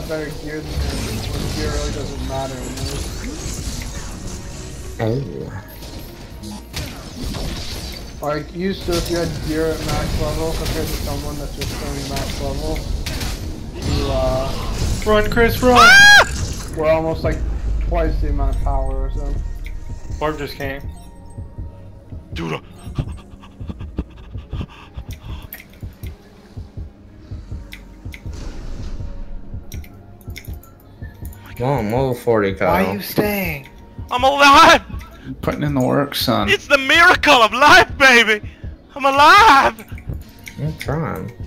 got better gear than him. When gear really doesn't matter anymore. Oh. Like, used to, if you had gear at max level compared to someone that's just going max level, you, Run, Chris, run! were almost like twice the amount of power or something. Barb just came. Dude. Well, I'm level 40, Kyle. Why are you staying? I'm alive! I'm putting in the work, son. It's the miracle of life, baby! I'm alive! I'm trying.